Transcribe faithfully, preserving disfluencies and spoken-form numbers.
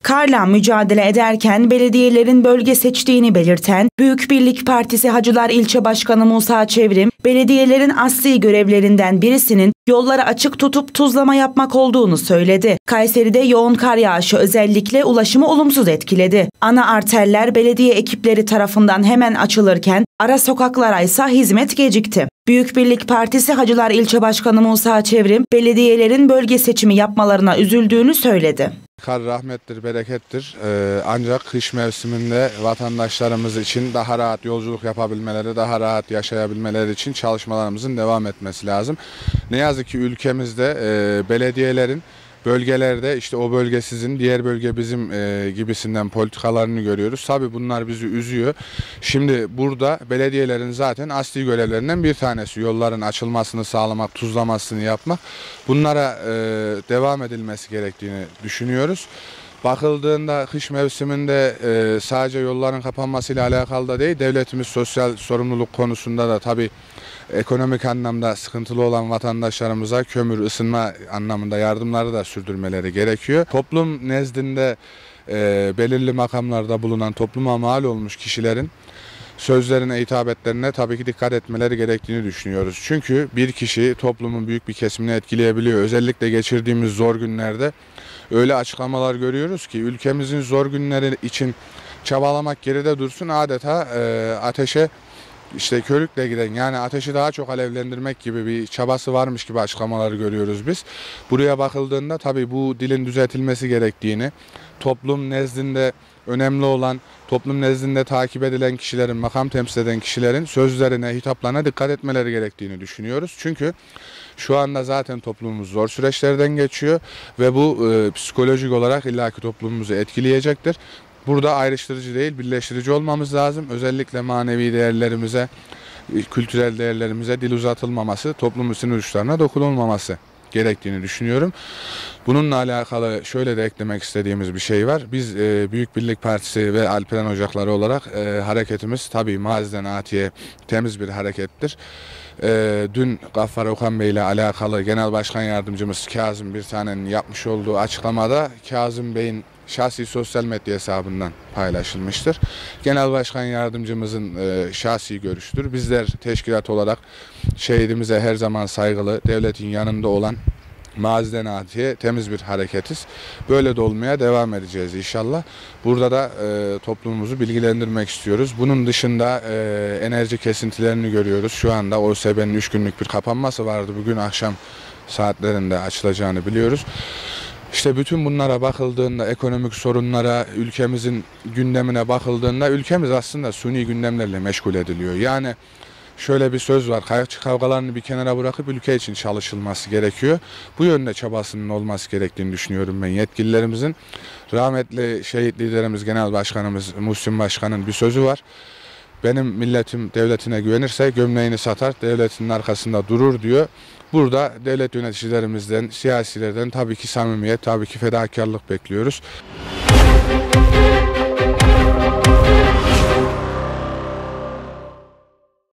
Karla mücadele ederken belediyelerin bölge seçtiğini belirten Büyük Birlik Partisi Hacılar İlçe Başkanı Musa Çevrim, belediyelerin asli görevlerinden birisinin yolları açık tutup tuzlama yapmak olduğunu söyledi. Kayseri'de yoğun kar yağışı özellikle ulaşımı olumsuz etkiledi. Ana arterler belediye ekipleri tarafından hemen açılırken ara sokaklara ise hizmet gecikti. Büyük Birlik Partisi Hacılar İlçe Başkanı Musa Çevrim, belediyelerin bölge seçimi yapmalarına üzüldüğünü söyledi. Kar rahmettir, berekettir. Ee, ancak kış mevsiminde vatandaşlarımız için daha rahat yolculuk yapabilmeleri, daha rahat yaşayabilmeleri için çalışmalarımızın devam etmesi lazım. Ne yazık ki ülkemizde e, belediyelerin bölgelerde işte o bölge sizin, diğer bölge bizim e, gibisinden politikalarını görüyoruz. Tabii bunlar bizi üzüyor. Şimdi burada belediyelerin zaten asli görevlerinden bir tanesi yolların açılmasını sağlamak, tuzlamasını yapmak. Bunlara e, devam edilmesi gerektiğini düşünüyoruz. Bakıldığında kış mevsiminde e, sadece yolların kapanmasıyla alakalı da değil, devletimiz sosyal sorumluluk konusunda da tabii ekonomik anlamda sıkıntılı olan vatandaşlarımıza kömür, ısınma anlamında yardımları da sürdürmeleri gerekiyor. Toplum nezdinde e, belirli makamlarda bulunan, topluma mal olmuş kişilerin sözlerine, hitabetlerine tabii ki dikkat etmeleri gerektiğini düşünüyoruz. Çünkü bir kişi toplumun büyük bir kesimini etkileyebiliyor. Özellikle geçirdiğimiz zor günlerde öyle açıklamalar görüyoruz ki ülkemizin zor günleri için çabalamak geride dursun, adeta e, ateşe işte körükle giden, yani ateşi daha çok alevlendirmek gibi bir çabası varmış gibi açıklamaları görüyoruz biz. Buraya bakıldığında tabii bu dilin düzeltilmesi gerektiğini, toplum nezdinde önemli olan, toplum nezdinde takip edilen kişilerin, makam temsil eden kişilerin sözlerine, hitaplarına dikkat etmeleri gerektiğini düşünüyoruz. Çünkü şu anda zaten toplumumuz zor süreçlerden geçiyor ve bu e, psikolojik olarak illaki toplumumuzu etkileyecektir. Burada ayrıştırıcı değil, birleştirici olmamız lazım. Özellikle manevi değerlerimize, kültürel değerlerimize dil uzatılmaması, toplumun sınır uçlarına dokunulmaması gerektiğini düşünüyorum. Bununla alakalı şöyle de eklemek istediğimiz bir şey var. Biz e, Büyük Birlik Partisi ve Alperen Ocakları olarak e, hareketimiz tabii maziden atiye temiz bir harekettir. E, dün Gaffar Okan Bey ile alakalı Genel Başkan Yardımcımız Kazım Birtane'nin yapmış olduğu açıklamada Kazım Bey'in şahsi sosyal medya hesabından paylaşılmıştır. Genel Başkan Yardımcımızın e, şahsi görüştür. Bizler teşkilat olarak şehidimize her zaman saygılı, devletin yanında olan maziden atiye temiz bir hareketiz. Böyle de olmaya devam edeceğiz inşallah. Burada da e, toplumumuzu bilgilendirmek istiyoruz. Bunun dışında e, enerji kesintilerini görüyoruz. Şu anda O S B'nin üç günlük bir kapanması vardı. Bugün akşam saatlerinde açılacağını biliyoruz. İşte bütün bunlara bakıldığında, ekonomik sorunlara, ülkemizin gündemine bakıldığında ülkemiz aslında suni gündemlerle meşgul ediliyor. Yani şöyle bir söz var, kayakçı kavgalarını bir kenara bırakıp ülke için çalışılması gerekiyor. Bu yönde çabasının olması gerektiğini düşünüyorum ben yetkililerimizin. Rahmetli şehit liderimiz, Genel Başkanımız Muhsin Başkan'ın bir sözü var. Benim milletim devletine güvenirse gömleğini satar, devletinin arkasında durur diyor. Burada devlet yöneticilerimizden, siyasilerden tabii ki samimiyet, tabii ki fedakarlık bekliyoruz.